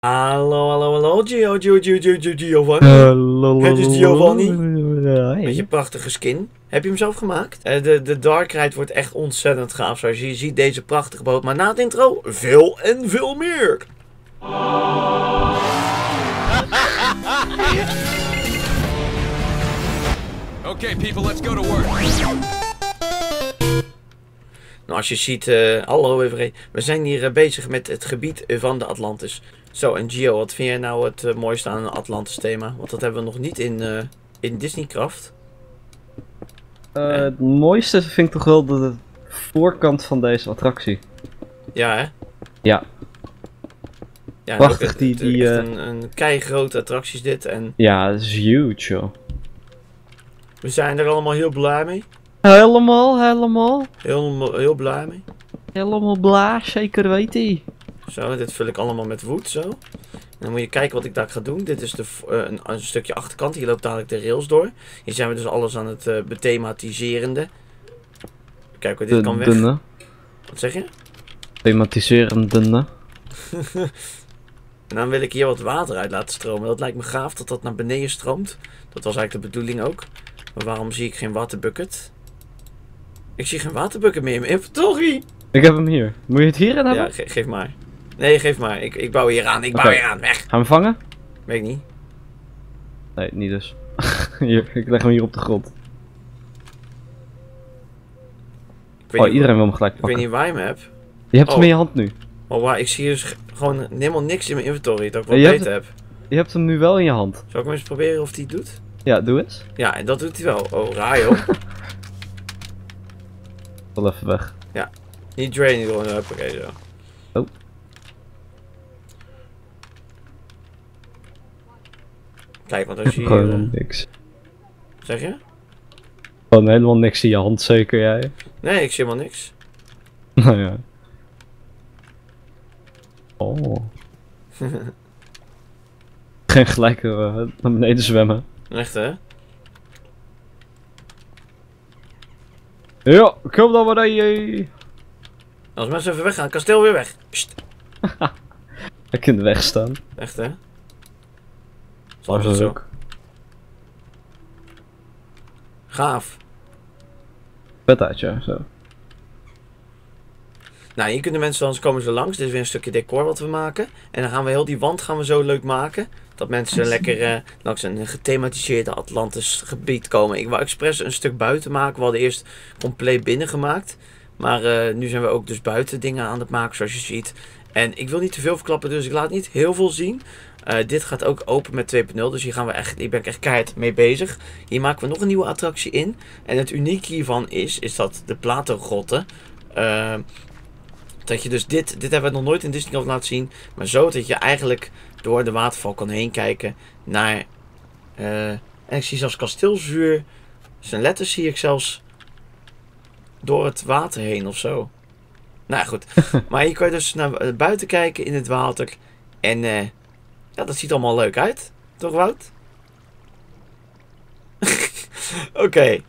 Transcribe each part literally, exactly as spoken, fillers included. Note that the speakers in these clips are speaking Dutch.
Hallo, hallo, hallo, Gio, Gio, Gio, Gio, Gio, Giovanni. Hallo. Het is Giovanni. Hey. Met je prachtige skin. Heb je hem zelf gemaakt? Uh, de, de Dark Ride wordt echt ontzettend gaaf. Zoals je ziet, deze prachtige boot. Maar na het intro, veel en veel meer. Okay, people, let's go to work. Nou, als je ziet, uh, hallo even, we zijn hier uh, bezig met het gebied van de Atlantis. Zo, en Gio, wat vind jij nou het uh, mooiste aan een Atlantis thema? Want dat hebben we nog niet in, uh, in Disneycraft. Uh, nee. Het mooiste vind ik toch wel de voorkant van deze attractie. Ja, hè? Ja. Ja, prachtig, het, die... het, die echt uh... een, een keigrote attractie is dit. En ja, het is huge, joh. We zijn er allemaal heel blij mee. Helemaal, helemaal. Heel, heel blij mee. Helemaal blij, zeker weet hij. Zo, dit vul ik allemaal met wood, zo. En dan moet je kijken wat ik daar ga doen. Dit is de, uh, een, een stukje achterkant. Hier loopt dadelijk de rails door. Hier zijn we dus alles aan het uh, bethematiserende. Kijk, dit de, kan weg. Dunne. Wat zeg je? Thematiserende. En dan wil ik hier wat water uit laten stromen. Dat lijkt me gaaf dat dat naar beneden stroomt. Dat was eigenlijk de bedoeling ook. Maar waarom zie ik geen waterbucket? Ik zie geen waterbucket meer in mijn inventory. Ik heb hem hier. Moet je het hierin hebben? Ja, ge geef maar. Nee, geef maar. Ik, ik bouw hier aan. Ik bouw okay. hier aan. Weg. Gaan we hem vangen? Weet ik niet. Nee, niet dus. Hier, ik leg hem hier op de grond. Ik weet oh, niet, iedereen wil hem gelijk ik pakken. weet niet waar je hem hebt. Je hebt oh. hem in je hand nu. Oh, waar, ik zie dus gewoon helemaal niks in mijn inventory. Dat ik wel ja, beter heb. Je hebt hem nu wel in je hand. Zal ik hem eens proberen of hij het doet? Ja, doe eens. Ja, en dat doet hij wel. Oh, raar joh. Wel even weg. Ja. Niet drainen gewoon. Oké, zo. Oh. Kijk, want als je Gewoon hier... Uh... niks. Zeg je? Gewoon helemaal niks in je hand, zeker jij? Nee, ik zie helemaal niks. Nou ja. Oh. Geen gelijk uh, naar beneden zwemmen. Echt hè? Ja, kom dan maar beneden. Als mensen even weggaan, kasteel weer weg. Pst. Hij kan in de weg staan. Echt hè? Zal het zo. Ook. Gaaf. Vet uit, ja, zo. Nou, hier kunnen mensen dan komen ze langs. Dit is weer een stukje decor wat we maken. En dan gaan we heel die wand gaan we zo leuk maken. Dat mensen lekker uh, langs een gethematiseerde Atlantis gebied komen. Ik wou expres een stuk buiten maken. We hadden eerst compleet binnen gemaakt. Maar uh, nu zijn we ook dus buiten dingen aan het maken zoals je ziet. En ik wil niet te veel verklappen, dus ik laat niet heel veel zien. Uh, dit gaat ook open met twee punt nul, dus hier, gaan we echt, hier ben ik echt keihard mee bezig. Hier maken we nog een nieuwe attractie in. En het unieke hiervan is, is dat de Plato-grotten... Uh, dat je dus dit, dit hebben we nog nooit in Disneyland laten zien. Maar zo dat je eigenlijk door de waterval kan heen kijken naar... Uh, en ik zie zelfs kasteelsvuur. Zijn letters zie ik zelfs door het water heen of zo. Nou goed. Maar hier kan je dus naar buiten kijken in het water. En uh, ja, dat ziet allemaal leuk uit. Toch Wout? Oké. Okay.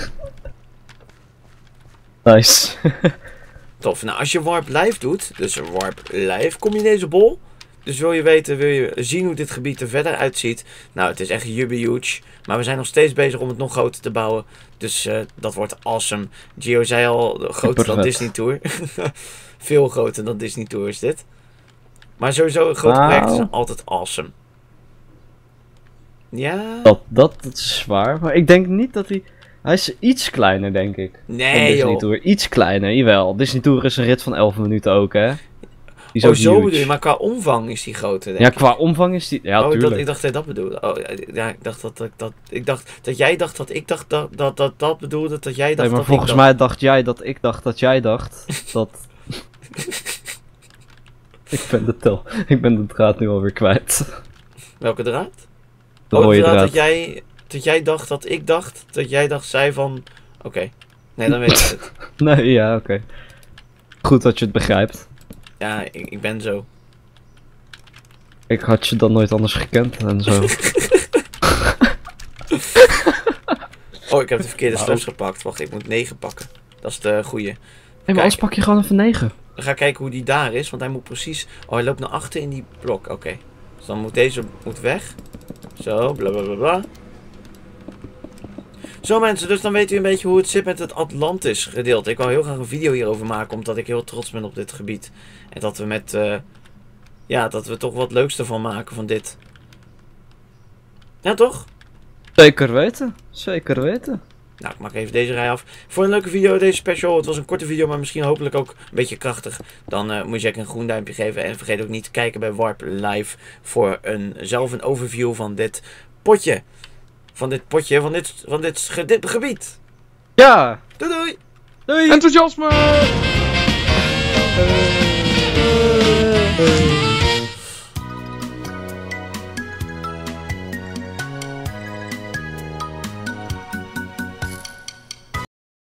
Nice. Tof. Nou, als je warp live doet, dus een warp live, kom je in deze bol. Dus wil je weten, wil je zien hoe dit gebied er verder uitziet. Nou, het is echt huge. Maar we zijn nog steeds bezig om het nog groter te bouwen. Dus uh, dat wordt awesome. Gio zei al, groter dan Disney Tour. Veel groter dan Disney Tour is dit. Maar sowieso, grote wow. projecten zijn altijd awesome. Ja. Dat, dat, dat is zwaar. Maar ik denk niet dat hij... Hij is iets kleiner, denk ik. Nee, Disney joh. Tour. Iets kleiner, jawel. Disney Tour is een rit van elf minuten ook, hè? Die is oh, zo bedoel je, maar qua omvang is die groter, denk Ja, ik. qua omvang is die... Ja, oh, tuurlijk. Dat, ik dacht dat je dat bedoelde. Oh, ja, ik dacht dat, dat, dat... Ik dacht dat jij dacht dat ik dacht dat dat, dat, dat bedoelde, dat jij dacht nee, maar dat volgens ik mij dacht. dacht jij dat ik dacht dat jij dacht dat... ik ben de tel... Ik ben de draad nu alweer kwijt. Welke draad? De oh, rode de draad, draad. Dat jij, dat jij dacht dat ik dacht, dat jij dacht zij van... Oké. Okay. Nee, dan weet ik het. Nee, ja, oké. Okay. Goed dat je het begrijpt. Ja, ik, ik ben zo. Ik had je dan nooit anders gekend en zo. Oh, ik heb de verkeerde slechts gepakt. Wacht, ik moet negen pakken. Dat is de goede. maar anders pak je gewoon even negen. Dan ga ik kijken hoe die daar is, want hij moet precies... Oh, hij loopt naar achter in die blok. Oké. Okay. Dus dan moet deze moet weg. Zo, bla bla bla bla. Zo mensen, dus dan weet u een beetje hoe het zit met het Atlantis gedeelte. Ik wou heel graag een video hierover maken, omdat ik heel trots ben op dit gebied. En dat we met... Uh, ja, dat we toch wat leuks ervan maken van dit. Ja, toch? Zeker weten. Zeker weten. Nou, ik maak even deze rij af. Voor een leuke video, deze special. Het was een korte video, maar misschien hopelijk ook een beetje krachtig. Dan uh, moet je zeker een groen duimpje geven. En vergeet ook niet te kijken bij Warp Live voor een, zelf een overview van dit potje. Van dit potje, van dit, van dit, ge dit gebied. Ja! Doei doei! Doei! Enthousiasme! Uh...